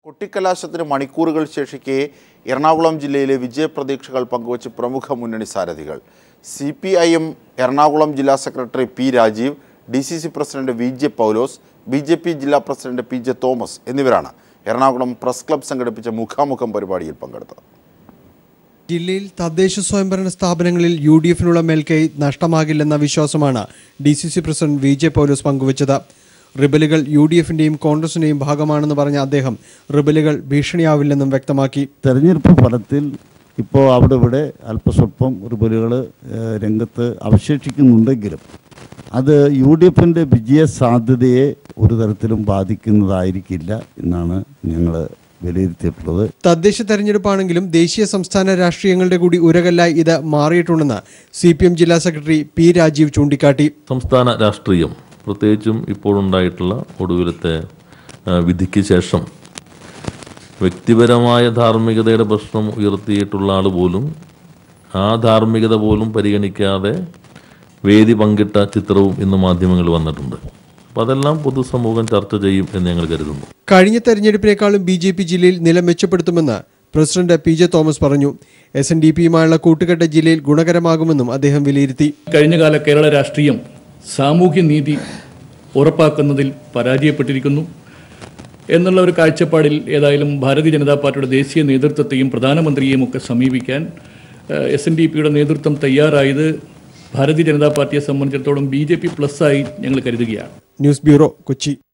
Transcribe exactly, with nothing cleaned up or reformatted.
കുട്ടിക്കലാശത്തിന് മണിക്കൂറുകൾ ശേഷിക്കെ എറണാകുളം ജില്ലയിലെ വിജയപ്രതീക്ഷകൾ പങ്കുവച്ച് പ്രമുഖ മുന്നണി സാരഥികൾ. C P I M Ernakulam ജില്ലാ secretary P Rajeev, D C C president V J Paulose, B J P ജില്ലാ പ്രസിഡന്റ് പി ജെ തോമസ് എന്നിവരാണ് എറണാകുളം പ്രസ് ക്ലബ് സംഘടിപ്പിച്ച മുഖാമുഖം പരിപാടിയിൽ പങ്കെടുത്തത്. ജില്ലയിൽ തദ്ദേശ സ്വയംഭരണ സ്ഥാപനങ്ങളിൽ യു ഡി എഫിനുള്ള മേൽക്കൈ നഷ്ടമാകില്ലെന്ന വിശ്വാസമാണ് D C C president V J Paulose പങ്കുവച്ചത്. റിബലുകൾ യു ഡി എഫിന്റെയും കോൺഗ്രസിന്റെയും ഭാഗമാണെന്ന് പറഞ്ഞ അദ്ദേഹം റിബലുകൾ ഭീഷണിയാവില്ലെന്നും വ്യക്തമാക്കി. തെരഞ്ഞെടുപ്പ് ഫലത്തിൽ ഇപ്പോൾ അവിടെ ഇവിടെ അല്പസ്വല്പം റിബലുകൾ രംഗത്ത് അവശേഷിക്കുന്നുണ്ടെങ്കിലും അത് യു ഡി എഫിൻ്റെ വിജയ സാധ്യതയെ ഒരു തരത്തിലും ബാധിക്കുന്നതായിരിക്കില്ല എന്നാണ് ഞങ്ങൾ വിലയിരുത്തിയിട്ടുള്ളത്. തദ്ദേശ തെരഞ്ഞെടുപ്പാണെങ്കിലും ദേശീയ സംസ്ഥാന രാഷ്ട്രീയങ്ങളുടെ കൂടി ഉരകല്ലായി ഇത് മാറിയിട്ടുണ്ടെന്ന് സി പി എം ജില്ലാ സെക്രട്ടറി പി രാജീവ് ചൂണ്ടിക്കാട്ടി. സംസ്ഥാന രാഷ്ട്രീയം പ്രത്യേകിച്ചും ഇപ്പോഴുണ്ടായിട്ടുള്ള ഒടുവിലത്തെ വിധിക്ക് ശേഷം വ്യക്തിപരമായ ധാർമ്മികതയുടെ പ്രശ്നം ഉയർത്തിയിട്ടുള്ള ആൾ പോലും ആ ധാർമ്മികത പോലും പരിഗണിക്കാതെ വേദി പങ്കിട്ട ചിത്രവും ഇന്ന് മാധ്യമങ്ങളിൽ വന്നിട്ടുണ്ട്. അപ്പോൾ അതെല്ലാം പൊതുസമൂഹം ചർച്ച ചെയ്യും എന്ന് ഞങ്ങൾ കരുതുന്നു. കഴിഞ്ഞ തെരഞ്ഞെടുപ്പിനേക്കാളും ബി ജെ പി ജില്ലയിൽ നില മെച്ചപ്പെടുത്തുമെന്ന് പ്രസിഡന്റ് പി ജെ തോമസ് പറഞ്ഞു. എസ് എൻ ഡി പിയുമായുള്ള കൂട്ടുകെട്ട് ജില്ലയിൽ ഗുണകരമാകുമെന്നും അദ്ദേഹം വിലയിരുത്തി. കഴിഞ്ഞകാല കേരള രാഷ്ട്രീയം സാമൂഹ്യനീതി ഉറപ്പാക്കുന്നതിൽ പരാജയപ്പെട്ടിരിക്കുന്നു എന്നുള്ള ഒരു കാഴ്ചപ്പാടിൽ ഏതായാലും ഭാരതീയ ജനതാ പാർട്ടിയുടെ ദേശീയ നേതൃത്വത്തെയും പ്രധാനമന്ത്രിയെയും ഒക്കെ സമീപിക്കാൻ എസ് എൻ ഡി പിയുടെ നേതൃത്വം തയ്യാറായത് ഭാരതീയ ജനതാ പാർട്ടിയെ സംബന്ധിച്ചിടത്തോളം ബി ജെ പി പ്ലസ് ആയി ഞങ്ങൾ കരുതുകയാണ്. News bureau, Kochi.